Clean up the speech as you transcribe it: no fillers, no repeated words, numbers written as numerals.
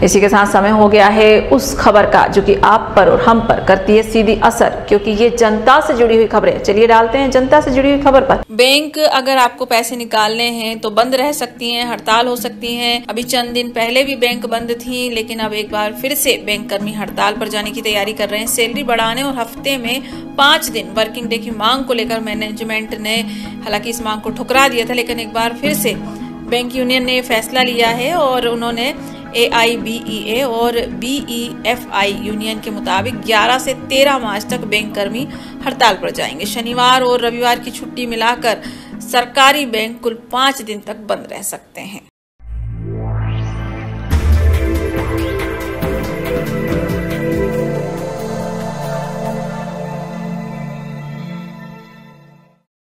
इसी के साथ समय हो गया है उस खबर का जो कि आप पर और हम पर करती है सीधी असर, क्योंकि ये जनता से जुड़ी हुई खबरें। चलिए डालते हैं जनता से जुड़ी हुई खबर पर। बैंक अगर आपको पैसे निकालने हैं तो बंद रह सकती हैं, हड़ताल हो सकती है। अभी चंद दिन पहले भी बैंक बंद थी, लेकिन अब एक बार फिर से बैंक कर्मी हड़ताल पर जाने की तैयारी कर रहे हैं। सैलरी बढ़ाने और हफ्ते में 5 दिन वर्किंग डे की मांग को लेकर मैनेजमेंट ने हालांकि इस मांग को ठुकरा दिया था, लेकिन एक बार फिर से बैंक यूनियन ने फैसला लिया है और उन्होंने AIBEA और BEFI यूनियन के मुताबिक 11 से 13 मार्च तक बैंक कर्मी हड़ताल पर जाएंगे। शनिवार और रविवार की छुट्टी मिलाकर सरकारी बैंक कुल 5 दिन तक बंद रह सकते हैं।